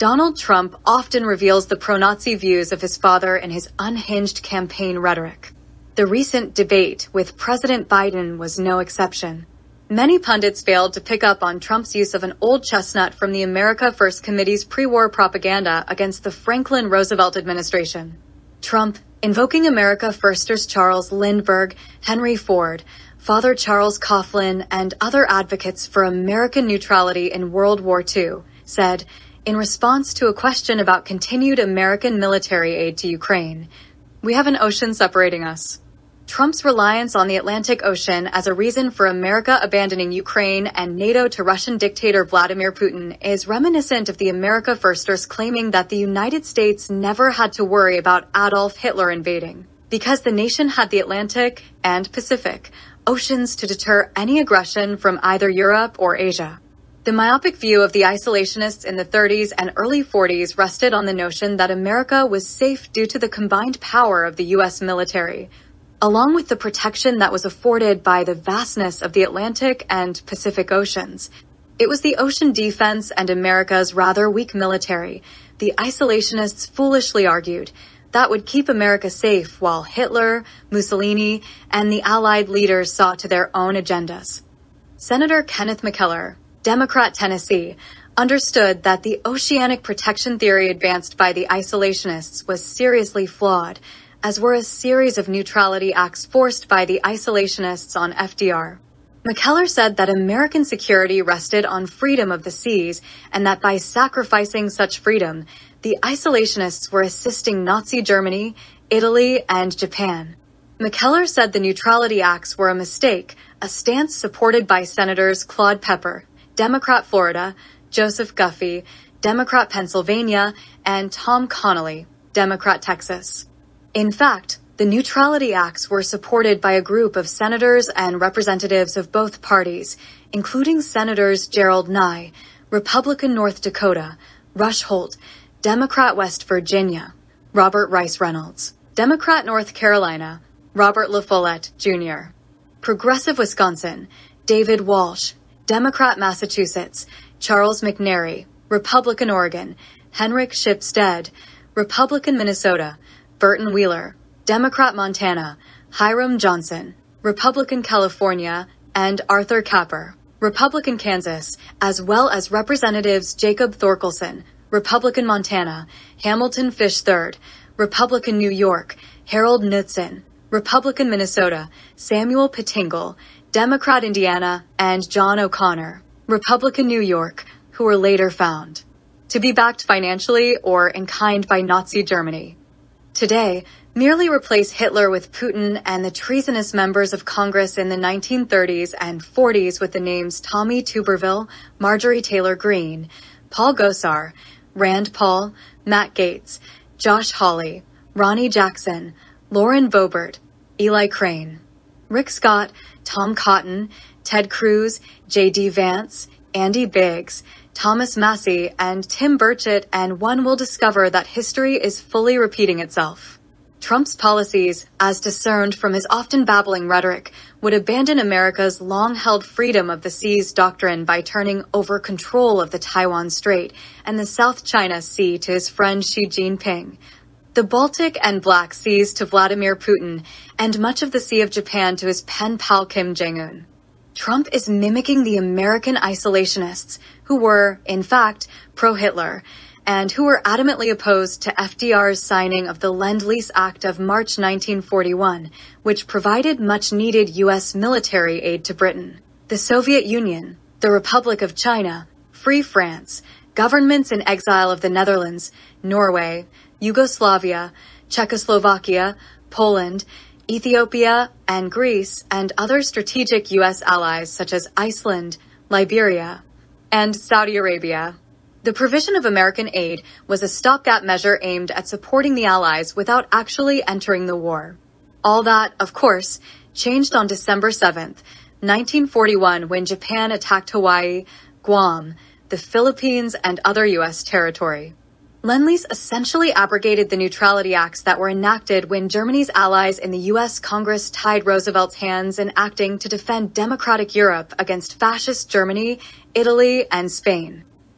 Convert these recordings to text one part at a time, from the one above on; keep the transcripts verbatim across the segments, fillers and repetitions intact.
Donald Trump often reveals the pro-Nazi views of his father in his unhinged campaign rhetoric. The recent debate with President Biden was no exception. Many pundits failed to pick up on Trump's use of an old chestnut from the America First Committee's pre-war propaganda against the Franklin Roosevelt administration. Trump, invoking America Firsters Charles Lindbergh, Henry Ford, Father Charles Coughlin, and other advocates for American neutrality in World War Two, said, in response to a question about continued American military aid to Ukraine, "We have an ocean separating us." Trump's reliance on the Atlantic Ocean as a reason for America abandoning Ukraine and NATO to Russian dictator Vladimir Putin is reminiscent of the America Firsters claiming that the United States never had to worry about Adolf Hitler invading, because the nation had the Atlantic and Pacific oceans to deter any aggression from either Europe or Asia. The myopic view of the isolationists in the thirties and early forties rested on the notion that America was safe due to the combined power of the U S military, along with the protection that was afforded by the vastness of the Atlantic and Pacific Oceans. It was the ocean defense and America's rather weak military, the isolationists foolishly argued, that would keep America safe while Hitler, Mussolini, and the Allied leaders saw to their own agendas. Senator Kenneth McKellar, Democrat Tennessee, understood that the oceanic protection theory advanced by the isolationists was seriously flawed, as were a series of neutrality acts forced by the isolationists on F D R. McKellar said that American security rested on freedom of the seas, and that by sacrificing such freedom, the isolationists were assisting Nazi Germany, Italy, and Japan. McKellar said the neutrality acts were a mistake, a stance supported by Senators Claude Pepper, Democrat Florida, Joseph Guffey, Democrat Pennsylvania, and Tom Connolly, Democrat Texas. In fact, the neutrality acts were supported by a group of senators and representatives of both parties, including Senators Gerald Nye, Republican North Dakota, Rush Holt, Democrat West Virginia, Robert Rice Reynolds, Democrat North Carolina, Robert La Follette, Junior, Progressive Wisconsin, David Walsh, Democrat Massachusetts, Charles McNary, Republican Oregon, Henrik Shipstead, Republican Minnesota, Burton Wheeler, Democrat Montana, Hiram Johnson, Republican California, and Arthur Capper, Republican Kansas, as well as Representatives Jacob Thorkelson, Republican Montana, Hamilton Fish the third, Republican New York, Harold Knudsen, Republican Minnesota, Samuel Pettingle, Democrat Indiana, and John O'Connor, Republican New York, who were later found to be backed financially or in kind by Nazi Germany. Today, merely replace Hitler with Putin and the treasonous members of Congress in the nineteen thirties and forties with the names Tommy Tuberville, Marjorie Taylor Greene, Paul Gosar, Rand Paul, Matt Gaetz, Josh Hawley, Ronnie Jackson, Lauren Boebert, Eli Crane, Rick Scott, Tom Cotton, Ted Cruz, J D Vance, Andy Biggs, Thomas Massey, and Tim Burchett, and one will discover that history is fully repeating itself. Trump's policies, as discerned from his often babbling rhetoric, would abandon America's long-held freedom of the seas doctrine by turning over control of the Taiwan Strait and the South China Sea to his friend Xi Jinping, the Baltic and Black Seas to Vladimir Putin, and much of the Sea of Japan to his pen pal Kim Jong-un. Trump is mimicking the American isolationists, who were, in fact, pro-Hitler, and who were adamantly opposed to F D R's signing of the Lend-Lease Act of March nineteen forty-one, which provided much-needed U S military aid to Britain, the Soviet Union, the Republic of China, Free France, governments in exile of the Netherlands, Norway, Yugoslavia, Czechoslovakia, Poland, Ethiopia, and Greece, and other strategic U S allies such as Iceland, Liberia, and Saudi Arabia. The provision of American aid was a stopgap measure aimed at supporting the Allies without actually entering the war. All that, of course, changed on December seventh, nineteen forty-one, when Japan attacked Hawaii, Guam, the Philippines, and other U S territory. Lend-Lease essentially abrogated the neutrality acts that were enacted when Germany's allies in the U S Congress tied Roosevelt's hands in acting to defend democratic Europe against fascist Germany, Italy, and Spain.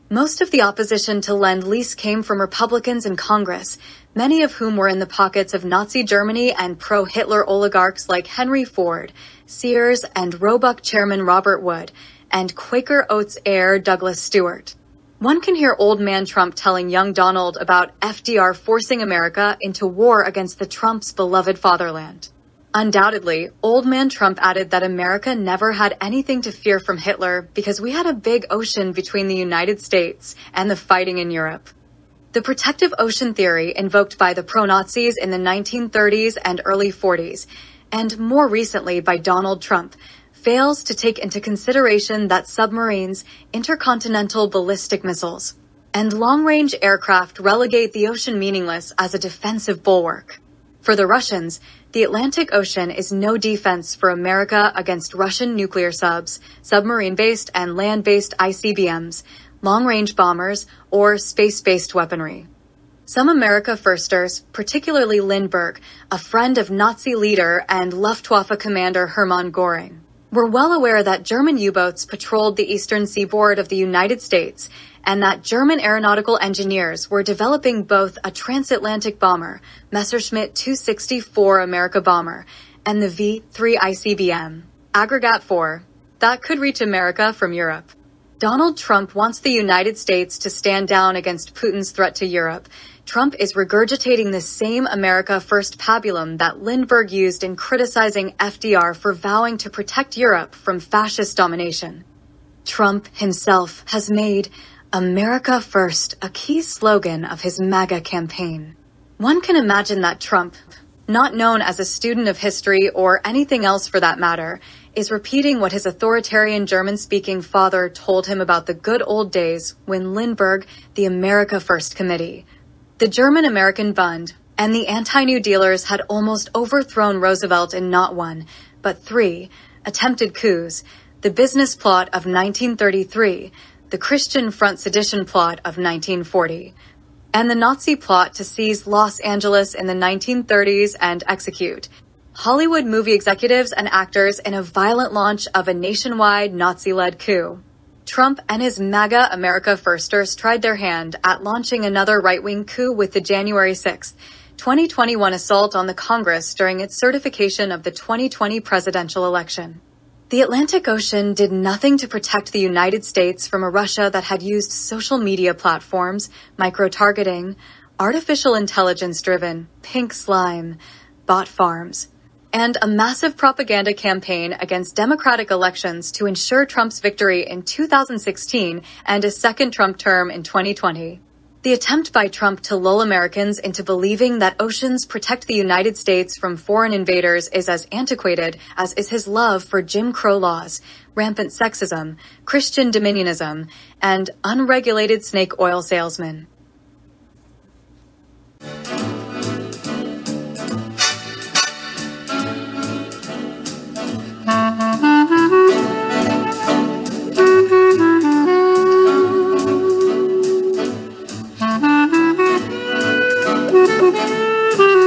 Most of the opposition to Lend-Lease came from Republicans in Congress, many of whom were in the pockets of Nazi Germany and pro-Hitler oligarchs like Henry Ford, Sears and Roebuck chairman Robert Wood, and Quaker Oats heir Douglas Stewart. One can hear Old Man Trump telling young Donald about F D R forcing America into war against the Trump's beloved fatherland. Undoubtedly, Old Man Trump added that America never had anything to fear from Hitler because we had a big ocean between the United States and the fighting in Europe. The protective ocean theory, invoked by the pro-Nazis in the nineteen thirties and early forties, and more recently by Donald Trump, fails to take into consideration that submarines, intercontinental ballistic missiles, and long-range aircraft relegate the ocean meaningless as a defensive bulwark. For the Russians, the Atlantic Ocean is no defense for America against Russian nuclear subs, submarine-based and land-based I C B Ms, long-range bombers, or space-based weaponry. Some America firsters, particularly Lindbergh, a friend of Nazi leader and Luftwaffe commander Hermann Göring, were well aware that German U-boats patrolled the eastern seaboard of the United States and that German aeronautical engineers were developing both a transatlantic bomber, Messerschmitt two sixty-four America bomber, and the V three I C B M, Aggregat four, that could reach America from Europe. Donald Trump wants the United States to stand down against Putin's threat to Europe. Trump is regurgitating the same America First pabulum that Lindbergh used in criticizing F D R for vowing to protect Europe from fascist domination. Trump himself has made America First a key slogan of his MAGA campaign. One can imagine that Trump, not known as a student of history or anything else for that matter, is repeating what his authoritarian German-speaking father told him about the good old days when Lindbergh, the America First Committee, the German-American Bund, and the anti-New Dealers had almost overthrown Roosevelt in not one, but three, attempted coups: the business plot of nineteen thirty-three, the Christian Front sedition plot of nineteen forty, and the Nazi plot to seize Los Angeles in the nineteen thirties and execute Hollywood movie executives and actors in a violent launch of a nationwide Nazi-led coup. Trump and his MAGA America Firsters tried their hand at launching another right-wing coup with the January sixth, twenty twenty-one assault on the Congress during its certification of the twenty twenty presidential election. The Atlantic Ocean did nothing to protect the United States from a Russia that had used social media platforms, micro-targeting, artificial intelligence-driven, pink slime, bot farms, and a massive propaganda campaign against democratic elections to ensure Trump's victory in two thousand sixteen and a second Trump term in twenty twenty. The attempt by Trump to lull Americans into believing that oceans protect the United States from foreign invaders is as antiquated as is his love for Jim Crow laws, rampant sexism, Christian dominionism, and unregulated snake oil salesmen. Thank you.